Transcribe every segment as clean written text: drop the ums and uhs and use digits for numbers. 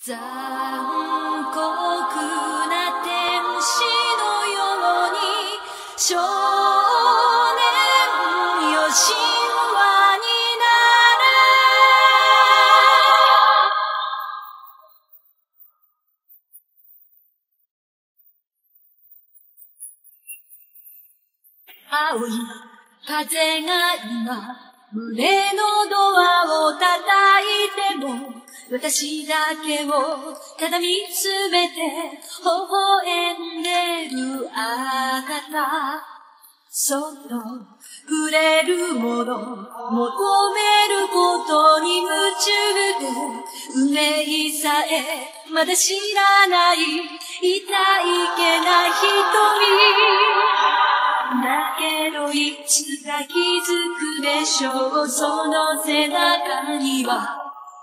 残酷な天使のように少年よ神話になれ。青い風が今胸のドアを叩いても私だけをただ見つめて微笑んでるあなた。そっと触れるもの求めることに夢中で運命さえまだ知らない痛いけな瞳だけどいつか気づくでしょう。その背中には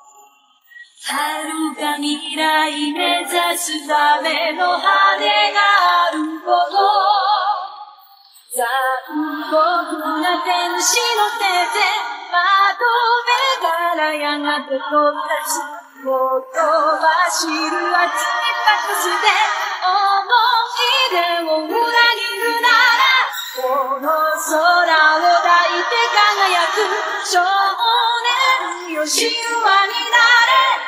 遥か未来目指すための羽があるほど残酷な天使の手で窓辺からやがて飛び立つ言葉知る熱いパクスで思い出を裏切るならこの空を抱いて輝く少年よ神話になれ。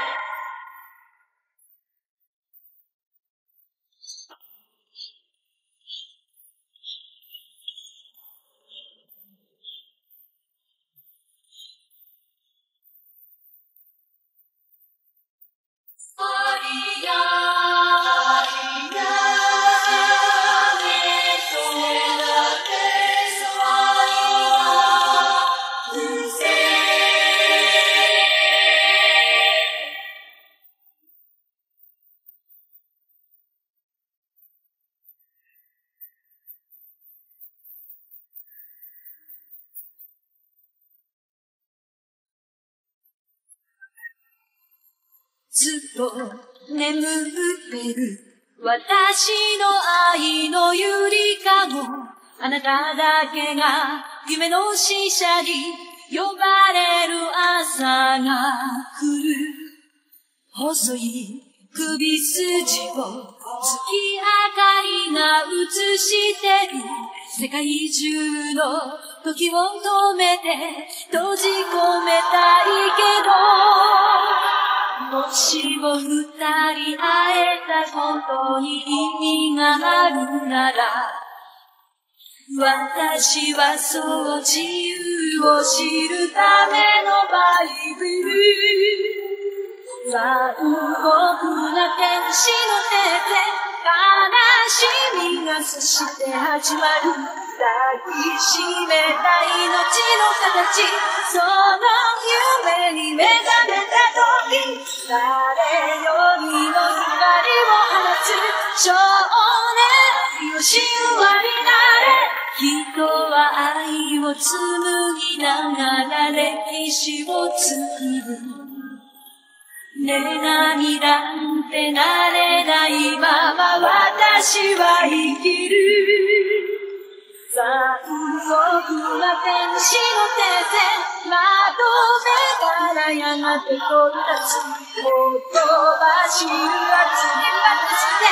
ずっと眠ってる私の愛のゆりかごあなただけが夢の使者に呼ばれる朝が来る細い首筋を月明かりが映してる世界中の時を止めて閉じ込めたいけどもしも二人会えたことに意味があるなら私はそう自由を知るためのバイブル残酷な天使の手で悲しみがそして始まる抱きしめた命の形その夢に目覚めた時誰よりも光を放つ少年よ神話になれ人は愛を紡ぎながら歴史を作る女神なんてなれないまま私は生きる残酷な天使の手で窓辺からやがて飛び立つ言葉知る熱いパクスで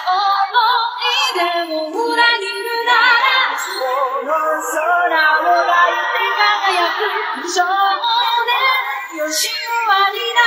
思い出を裏切るならこの空を抱いて輝く少年よ神話にな